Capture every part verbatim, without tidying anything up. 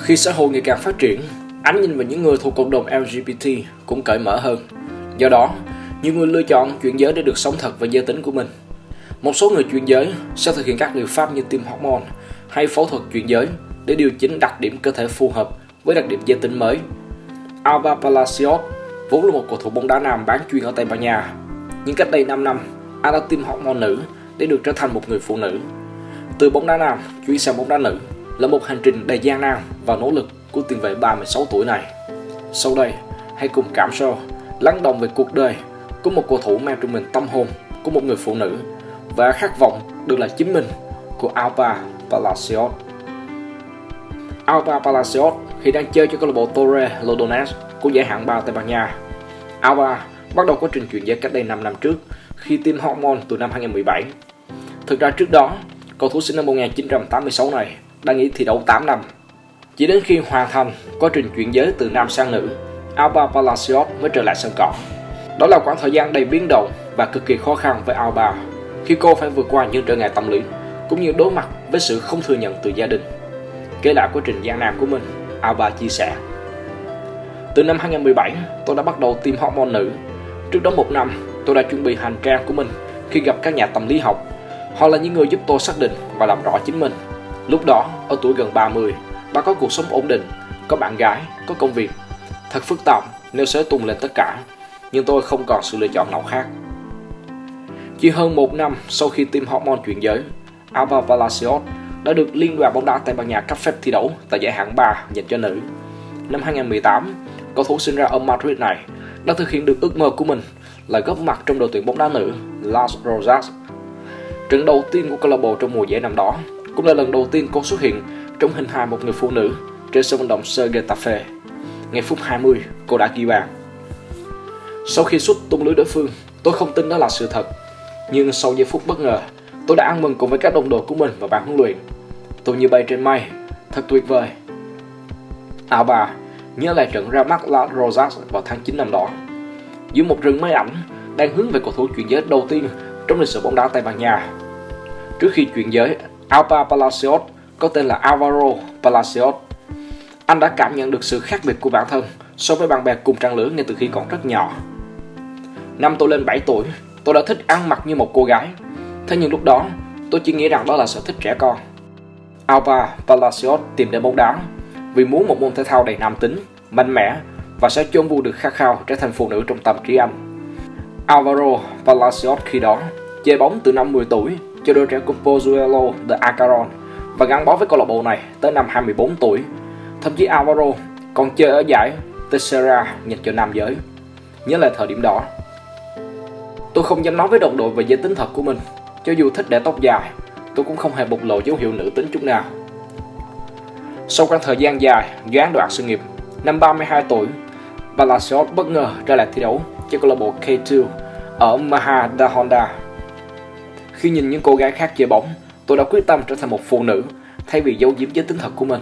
Khi xã hội ngày càng phát triển, ánh nhìn về những người thuộc cộng đồng L G B T cũng cởi mở hơn. Do đó, nhiều người lựa chọn chuyển giới để được sống thật với giới tính của mình. Một số người chuyển giới sẽ thực hiện các liệu pháp như tiêm hormone hay phẫu thuật chuyển giới để điều chỉnh đặc điểm cơ thể phù hợp với đặc điểm giới tính mới. Alba Palacios vốn là một cầu thủ bóng đá nam bán chuyên ở Tây Ban Nha, nhưng cách đây năm năm, anh đã tiêm hormone nữ để được trở thành một người phụ nữ. Từ bóng đá nam chuyển sang bóng đá nữ là một hành trình đầy gian nan và nỗ lực của tiền vệ ba mươi sáu tuổi này. Sau đây, hãy cùng cảm sâu, lắng động về cuộc đời của một cầu thủ mang trong mình tâm hồn của một người phụ nữ và khát vọng được là chính mình của Alba Palacios. Alba Palacios khi đang chơi cho câu lạc bộ Torre Lodones của giải hạng ba Tây Ban Nha. Alba bắt đầu quá trình chuyển giới cách đây năm năm trước khi tiêm hormone từ năm hai nghìn không trăm mười bảy. Thực ra trước đó, cầu thủ sinh năm một nghìn chín trăm tám mươi sáu này đã nghỉ thi đấu tám năm. Chỉ đến khi hoàn thành quá trình chuyển giới từ nam sang nữ, Alba Palacios mới trở lại sân cỏ. Đó là quãng thời gian đầy biến động và cực kỳ khó khăn với Alba, khi cô phải vượt qua những trở ngại tâm lý cũng như đối mặt với sự không thừa nhận từ gia đình. Kể lại quá trình gian nan của mình, Alba chia sẻ: Từ năm hai nghìn không trăm mười bảy, tôi đã bắt đầu tiêm hormone nữ. Trước đó một năm, tôi đã chuẩn bị hành trang của mình khi gặp các nhà tâm lý học. Họ là những người giúp tôi xác định và làm rõ chính mình. Lúc đó, ở tuổi gần ba mươi, bà có cuộc sống ổn định, có bạn gái, có công việc. Thật phức tạp nếu sẽ tung lên tất cả, nhưng tôi không còn sự lựa chọn nào khác. Chỉ hơn một năm sau khi tiêm hormone chuyển giới, Alba Palacios đã được Liên đoàn bóng đá Tây Ban Nha cấp phép thi đấu tại giải hạng ba dành cho nữ. Năm hai nghìn không trăm mười tám, cầu thủ sinh ra ở Madrid này đã thực hiện được ước mơ của mình là góp mặt trong đội tuyển bóng đá nữ Las Rosas. Trận đầu tiên của câu lạc bộ trong mùa giải năm đó cũng là lần đầu tiên cô xuất hiện trong hình hài một người phụ nữ trên sân vận động Ser Getafe. Ngay phút hai mươi, cô đã ghi bàn. Sau khi sút tung lưới đối phương, tôi không tin đó là sự thật. Nhưng sau giây phút bất ngờ, tôi đã ăn mừng cùng với các đồng đội của mình và ban huấn luyện. Tôi như bay trên mây, thật tuyệt vời. Alba nhớ lại trận ra mắt Las Rosas vào tháng chín năm đó. Giữa một rừng máy ảnh đang hướng về cầu thủ chuyển giới đầu tiên trong lịch sử bóng đá Tây Ban Nha. Trước khi chuyển giới, Alba Palacios có tên là Alvaro Palacios. Anh đã cảm nhận được sự khác biệt của bản thân so với bạn bè cùng trang lứa ngay từ khi còn rất nhỏ. Năm tôi lên bảy tuổi, tôi đã thích ăn mặc như một cô gái. Thế nhưng lúc đó, tôi chỉ nghĩ rằng đó là sở thích trẻ con. Alba Palacios tìm đến bóng đá vì muốn một môn thể thao đầy nam tính, mạnh mẽ và sẽ chôn vùi được khát khao trở thành phụ nữ trong tâm trí anh. Alvaro Palacios khi đó chơi bóng từ năm mười tuổi cho đội trẻ của Pozuelo de Acaron và gắn bó với câu lạc bộ này tới năm hai mươi bốn tuổi. Thậm chí Alvaro còn chơi ở giải Tercera dành cho nam giới. Nhớ lại thời điểm đó, tôi không dám nói với đồng đội về giới tính thật của mình. Cho dù thích để tóc dài, tôi cũng không hề bộc lộ dấu hiệu nữ tính chút nào. Sau khoảng thời gian dài gián đoạn sự nghiệp, năm ba mươi hai tuổi, Palacios bất ngờ ra lại thi đấu cho câu lạc bộ K hai ở Majadahonda. Khi nhìn những cô gái khác chơi bóng, tôi đã quyết tâm trở thành một phụ nữ thay vì giấu giếm giới tính thật của mình.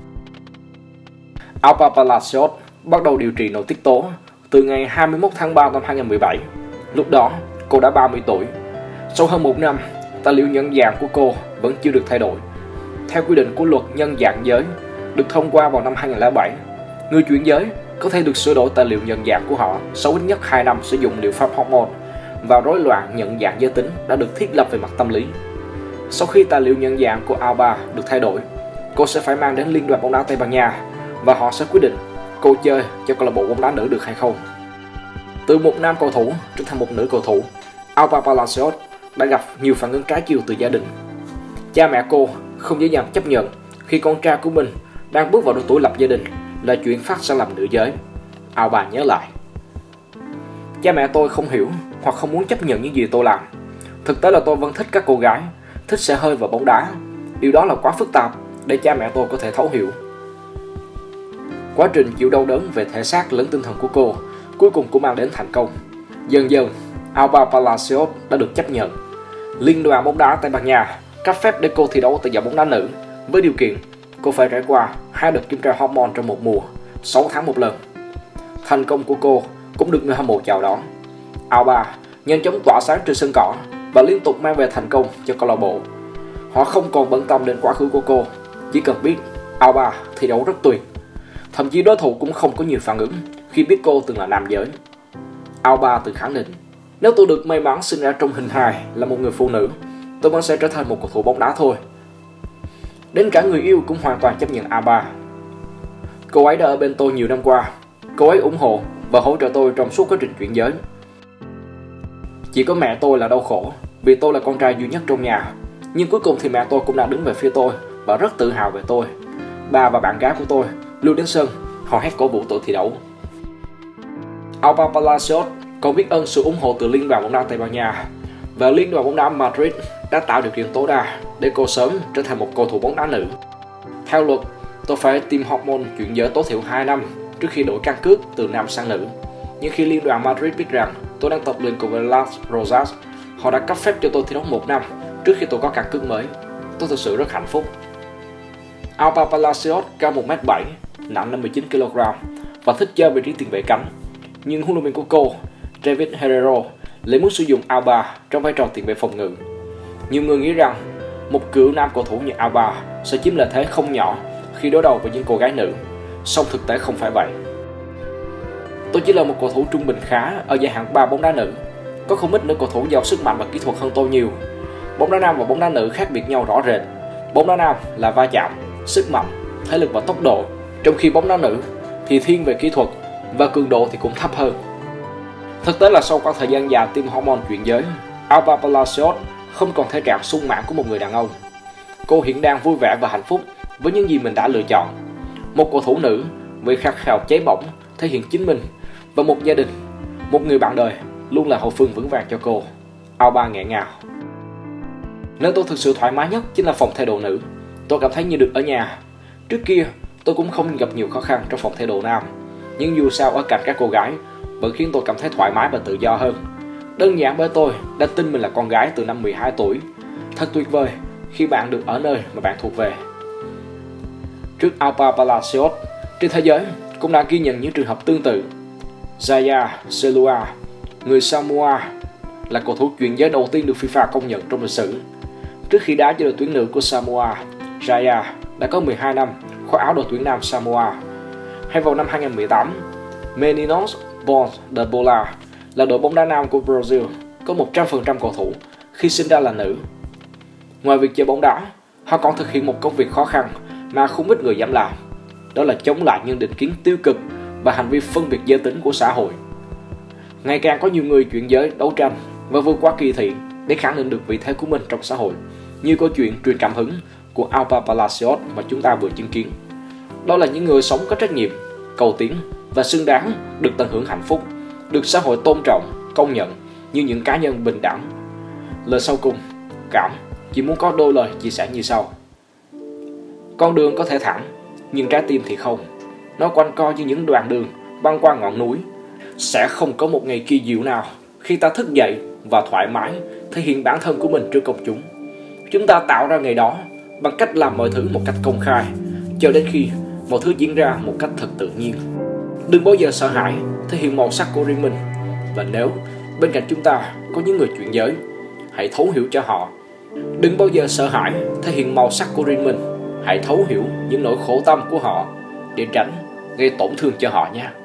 Alba Palacios bắt đầu điều trị nội tiết tố từ ngày hai mươi mốt tháng ba năm hai nghìn không trăm mười bảy. Lúc đó, cô đã ba mươi tuổi. Sau hơn một năm, tài liệu nhận dạng của cô vẫn chưa được thay đổi. Theo quy định của luật nhân dạng giới được thông qua vào năm hai nghìn không trăm lẻ bảy, người chuyển giới có thể được sửa đổi tài liệu nhận dạng của họ sau ít nhất hai năm sử dụng liệu pháp hormone, và rối loạn nhận dạng giới tính đã được thiết lập về mặt tâm lý. Sau khi tài liệu nhận dạng của Alba được thay đổi, cô sẽ phải mang đến Liên đoàn bóng đá Tây Ban Nha và họ sẽ quyết định cô chơi cho câu lạc bộ bóng đá nữ được hay không. Từ một nam cầu thủ trở thành một nữ cầu thủ, Alba Palacios đã gặp nhiều phản ứng trái chiều từ gia đình. Cha mẹ cô không dễ dàng chấp nhận khi con trai của mình đang bước vào độ tuổi lập gia đình là chuyển phát sang làm nữ giới. Alba nhớ lại: Cha mẹ tôi không hiểu hoặc không muốn chấp nhận những gì tôi làm. Thực tế là tôi vẫn thích các cô gái, thích xe hơi và bóng đá. Điều đó là quá phức tạp để cha mẹ tôi có thể thấu hiểu. Quá trình chịu đau đớn về thể xác lẫn tinh thần của cô cuối cùng cũng mang đến thành công. Dần dần, Alba Palacios đã được chấp nhận. Liên đoàn bóng đá Tây Ban Nha cấp phép để cô thi đấu tại giải bóng đá nữ với điều kiện cô phải trải qua hai đợt kiểm tra hormone trong một mùa, sáu tháng một lần. Thành công của cô cũng được người hâm mộ chào đón. Alba nhanh chóng tỏa sáng trên sân cỏ và liên tục mang về thành công cho câu lạc bộ. Họ không còn bận tâm đến quá khứ của cô, chỉ cần biết Alba thi đấu rất tuyệt. Thậm chí đối thủ cũng không có nhiều phản ứng khi biết cô từng là nam giới. Alba từng khẳng định, nếu tôi được may mắn sinh ra trong hình hài là một người phụ nữ, tôi vẫn sẽ trở thành một cầu thủ bóng đá thôi. Đến cả người yêu cũng hoàn toàn chấp nhận Alba. Cô ấy đã ở bên tôi nhiều năm qua. Cô ấy ủng hộ và hỗ trợ tôi trong suốt quá trình chuyển giới. Chỉ có mẹ tôi là đau khổ vì tôi là con trai duy nhất trong nhà. Nhưng cuối cùng thì mẹ tôi cũng đã đứng về phía tôi và rất tự hào về tôi. Bà và bạn gái của tôi luôn đến sân, họ hét cổ vũ tôi thi đấu. Alba Palacios còn biết ơn sự ủng hộ từ Liên đoàn bóng đá Tây Ban Nha và Liên đoàn bóng đá Madrid đã tạo điều kiện tối đa để cô sớm trở thành một cầu thủ bóng đá nữ. Theo luật, tôi phải tiêm hormone chuyển giới tối thiểu hai năm trước khi đổi căn cước từ nam sang nữ. Nhưng khi Liên đoàn Madrid biết rằng tôi đang tập luyện cùng với Las Rosas, họ đã cấp phép cho tôi thi đấu một năm trước khi tôi có căn cước mới. Tôi thực sự rất hạnh phúc. Alba Palacios cao một mét bảy, nặng năm mươi chín ki lô gam và thích chơi vị trí tiền vệ cánh. Nhưng huấn luyện viên của cô, David Herrero, lại muốn sử dụng Alba trong vai trò tiền vệ phòng ngự. Nhiều người nghĩ rằng một cựu nam cầu thủ như Alba sẽ chiếm lợi thế không nhỏ khi đối đầu với những cô gái nữ, song thực tế không phải vậy. Tôi chỉ là một cầu thủ trung bình khá ở giải hạng ba bóng đá nữ. Có không ít nữ cầu thủ giàu sức mạnh và kỹ thuật hơn tôi nhiều. Bóng đá nam và bóng đá nữ khác biệt nhau rõ rệt. Bóng đá nam là va chạm, sức mạnh, thể lực và tốc độ, trong khi bóng đá nữ thì thiên về kỹ thuật và cường độ thì cũng thấp hơn. Thực tế là sau quãng thời gian dài tiêm hormone chuyển giới, Alba Palacios không còn thể trạng sung mãn của một người đàn ông. Cô hiện đang vui vẻ và hạnh phúc với những gì mình đã lựa chọn. Một cầu thủ nữ với khát khao cháy bỏng, thể hiện chính mình và một gia đình, một người bạn đời luôn là hậu phương vững vàng cho cô. Alba nghẹn ngào. Nơi tôi thực sự thoải mái nhất chính là phòng thay đồ nữ. Tôi cảm thấy như được ở nhà. Trước kia tôi cũng không gặp nhiều khó khăn trong phòng thay đồ nam, nhưng dù sao ở cạnh các cô gái vẫn khiến tôi cảm thấy thoải mái và tự do hơn. Đơn giản bởi tôi đã tin mình là con gái từ năm mười hai tuổi. Thật tuyệt vời khi bạn được ở nơi mà bạn thuộc về. Trước Alba Palacios, trên thế giới cũng đã ghi nhận những trường hợp tương tự. Zaya Selua, người Samoa, là cầu thủ chuyển giới đầu tiên được FIFA công nhận trong lịch sử. Trước khi đá cho đội tuyển nữ của Samoa, Zaya đã có mười hai năm khoác áo đội tuyển nam Samoa. Hay vào năm hai không một tám, Meninos Bons de Bola là đội bóng đá nam của Brazil có một trăm phần trăm cầu thủ khi sinh ra là nữ. Ngoài việc chơi bóng đá, họ còn thực hiện một công việc khó khăn mà không ít người dám làm. Đó là chống lại những định kiến tiêu cực và hành vi phân biệt giới tính của xã hội. Ngày càng có nhiều người chuyển giới đấu tranh và vượt qua kỳ thị để khẳng định được vị thế của mình trong xã hội, như câu chuyện truyền cảm hứng của Alba Palacios mà chúng ta vừa chứng kiến. Đó là những người sống có trách nhiệm, cầu tiến và xứng đáng được tận hưởng hạnh phúc, được xã hội tôn trọng, công nhận như những cá nhân bình đẳng. Lời sau cùng, Cảm chỉ muốn có đôi lời chia sẻ như sau. Con đường có thể thẳng, nhưng trái tim thì không. Nó quanh co như những đoạn đường băng qua ngọn núi. Sẽ không có một ngày kỳ diệu nào khi ta thức dậy và thoải mái thể hiện bản thân của mình trước công chúng. Chúng ta tạo ra ngày đó bằng cách làm mọi thứ một cách công khai, cho đến khi mọi thứ diễn ra một cách thật tự nhiên. Đừng bao giờ sợ hãi thể hiện màu sắc của riêng mình. Và nếu bên cạnh chúng ta có những người chuyển giới, hãy thấu hiểu cho họ. Đừng bao giờ sợ hãi thể hiện màu sắc của riêng mình. Hãy thấu hiểu những nỗi khổ tâm của họ để tránh gây tổn thương cho họ nhé.